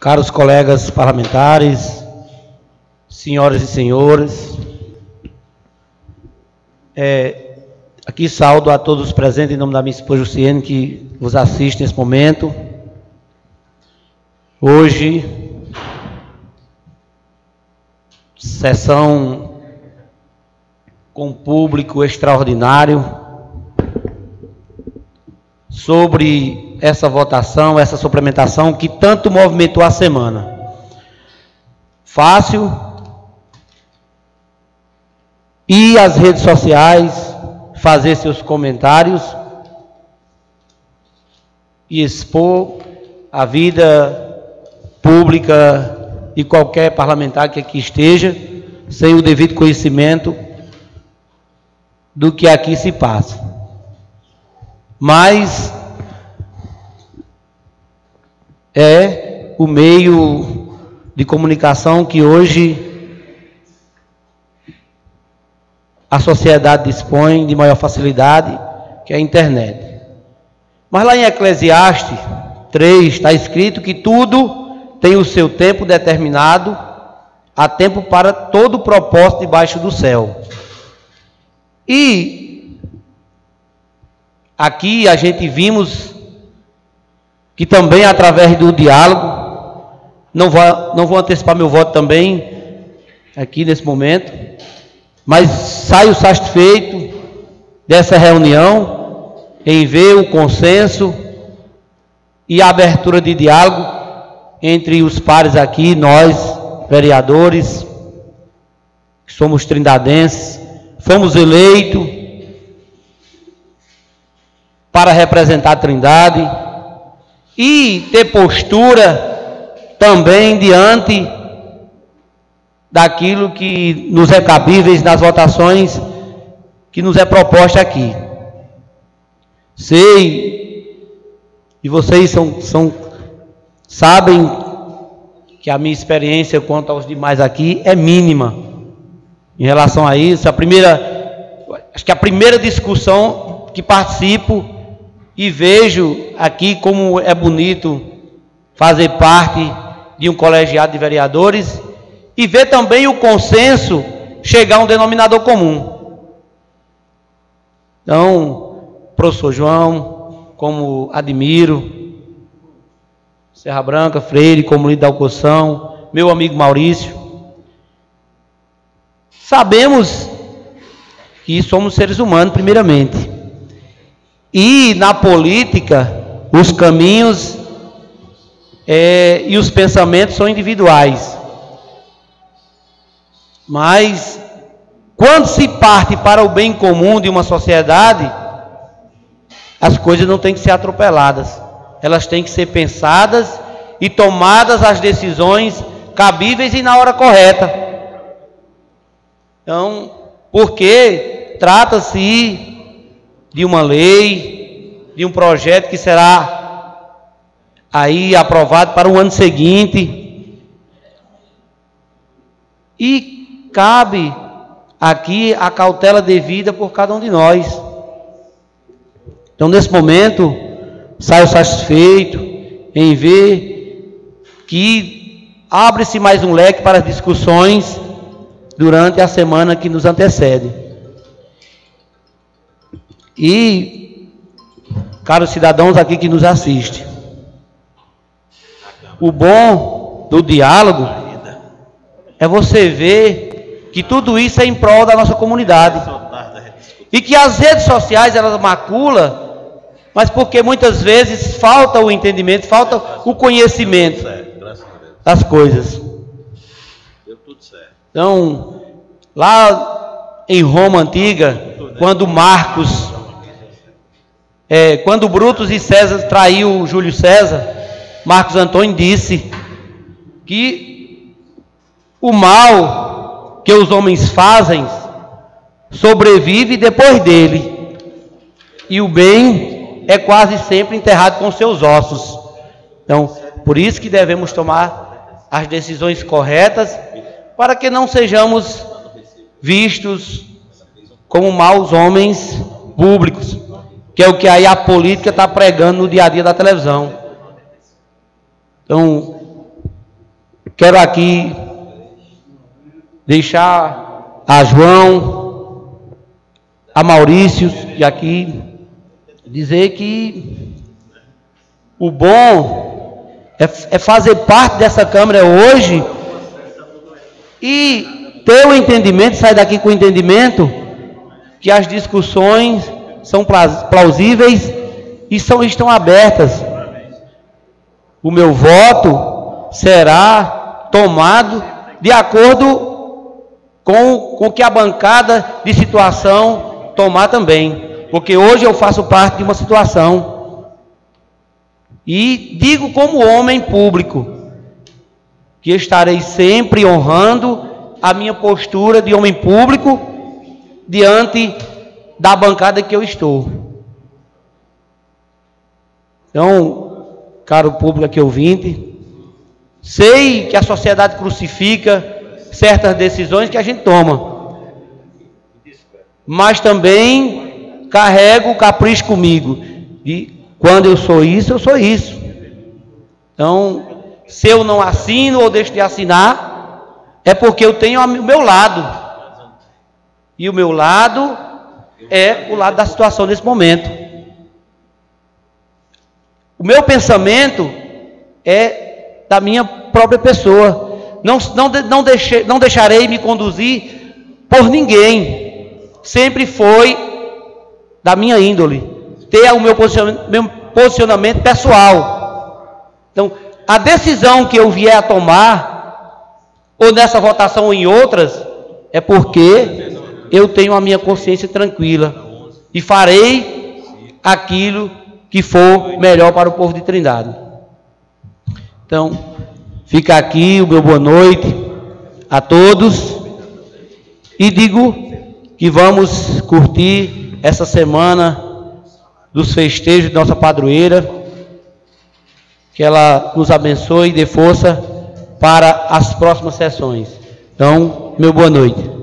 Caros colegas parlamentares, senhoras e senhores, aqui saúdo a todos os presentes em nome da minha esposa Luciene, que vos assiste nesse momento. Hoje, sessão com público extraordinário sobre essa votação, essa suplementação que tanto movimentou a semana. Fácil ir às redes sociais, fazer seus comentários e expor a vida pública de qualquer parlamentar que aqui esteja, sem o devido conhecimento do que aqui se passa. Mas é o meio de comunicação que hoje a sociedade dispõe de maior facilidade, que é a internet. Mas lá em Eclesiastes 3 está escrito que tudo tem o seu tempo determinado, há tempo para todo propósito debaixo do céu. E aqui a gente vimos que também através do diálogo, não vou antecipar meu voto também aqui nesse momento, mas saio satisfeito dessa reunião em ver o consenso e a abertura de diálogo entre os pares aqui, nós, vereadores, que somos trindadenses, fomos eleitos para representar a Trindade e ter postura também diante daquilo que nos é cabíveis nas votações que nos é proposta aqui. Sei, e vocês sabem que a minha experiência quanto aos demais aqui é mínima em relação a isso. Acho que a primeira discussão que participo e vejo aqui como é bonito fazer parte de um colegiado de vereadores e ver também o consenso chegar a um denominador comum. Então, professor João, como admiro, Serra Branca, Freire, como líder da oposição, meu amigo Maurício, sabemos que somos seres humanos primeiramente. E na política, os caminhos e os pensamentos são individuais. Mas, quando se parte para o bem comum de uma sociedade, as coisas não têm que ser atropeladas. Elas têm que ser pensadas e tomadas as decisões cabíveis e na hora correta. Então, porque trata-se de uma lei, de um projeto que será aí aprovado para o ano seguinte. E cabe aqui a cautela devida por cada um de nós. Então, nesse momento, saio satisfeito em ver que abre-se mais um leque para as discussões durante a semana que nos antecede. E, caros cidadãos aqui que nos assistem, o bom do diálogo é você ver que tudo isso é em prol da nossa comunidade. E que as redes sociais, elas maculam, mas porque muitas vezes falta o entendimento, falta o conhecimento das coisas. Então, lá em Roma Antiga, quando quando Brutus e César traiu Júlio César, Marcos Antônio disse que o mal que os homens fazem sobrevive depois dele, e o bem é quase sempre enterrado com seus ossos. Então, por isso que devemos tomar as decisões corretas, para que não sejamos vistos como maus homens públicos, que é o que aí a política está pregando no dia a dia da televisão. Então, Quero aqui deixar a João, a Maurício, e aqui dizer que o bom é fazer parte dessa Câmara hoje e ter o entendimento, sair daqui com o entendimento que as discussões são plausíveis e estão abertas. O meu voto será tomado de acordo com o que a bancada de situação tomar também, porque hoje eu faço parte de uma situação e digo como homem público que estarei sempre honrando a minha postura de homem público diante da bancada que eu estou. Então, caro público aqui ouvinte, sei que a sociedade crucifica certas decisões que a gente toma, mas também carrego o capricho comigo, e quando eu sou isso, eu sou isso. Então, se eu não assino ou deixo de assinar, é porque eu tenho o meu lado, e o meu lado é o lado da situação nesse momento. O meu pensamento é da minha própria pessoa. Não deixarei me conduzir por ninguém. Sempre foi da minha índole ter o meu posicionamento pessoal. Então, a decisão que eu vier a tomar, ou nessa votação ou em outras, é porque eu tenho a minha consciência tranquila e farei aquilo que for melhor para o povo de Trindade. Então, fica aqui o meu boa noite a todos e digo que vamos curtir essa semana dos festejos de nossa padroeira, que ela nos abençoe e dê força para as próximas sessões. Então, meu boa noite.